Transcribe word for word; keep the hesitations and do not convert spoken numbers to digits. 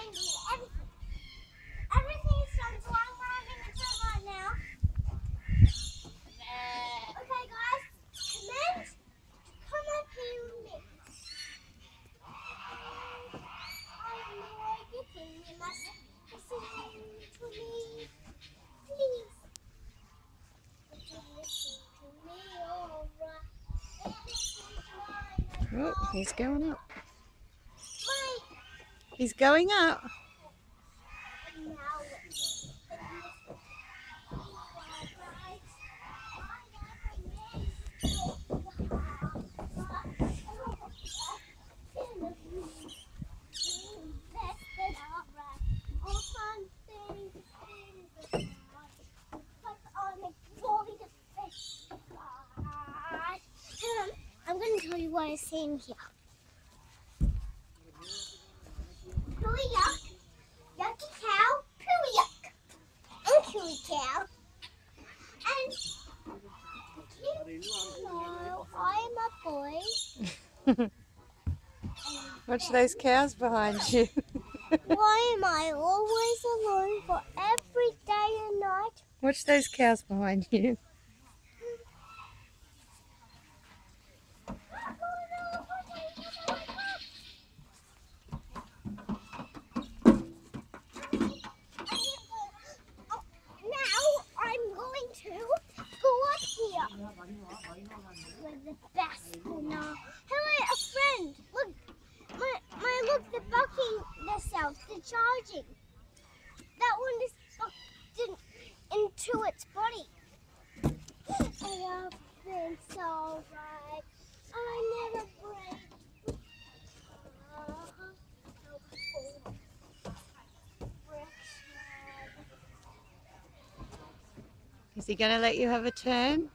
and do everything. Everything is done, so I'm going to turn right now. Okay, guys, comment. Come up here with me. I know everything. You must listen to me, please. Listen to me, alright. Oh, he's going up. Wait. He's going up. Now, I'm going to tell you what I see in here. Pooey yuck, yucky cow, pooey yuck, and pooey cow. And hello, I'm a boy. Watch those cows behind you. Why am I always alone for every day and night? Watch those cows behind you. Now I'm going to go up here. We're the best now. Hello, a friend. Look, my, my look, they're bucking themselves. They're charging. That one is bucked in, into its body. I have been so right. I never break. Is he going to let you have a turn?